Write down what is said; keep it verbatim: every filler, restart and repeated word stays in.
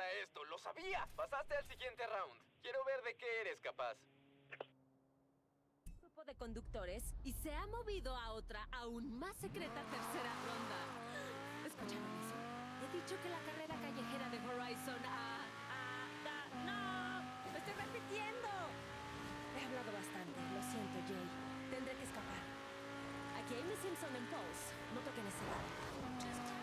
era esto, lo sabía. Pasaste al siguiente round. Quiero ver de qué eres capaz. Grupo de conductores y se ha movido a otra, aún más secreta tercera ronda. ¿Escucharon eso? He dicho que la carrera callejera de Horizon a... a... a... ¡No! ¡Lo estoy repitiendo! He hablado bastante, lo siento, Jay. Tendré que escapar. Aquí Amy Simpson en Pulse. No toquen ese lado.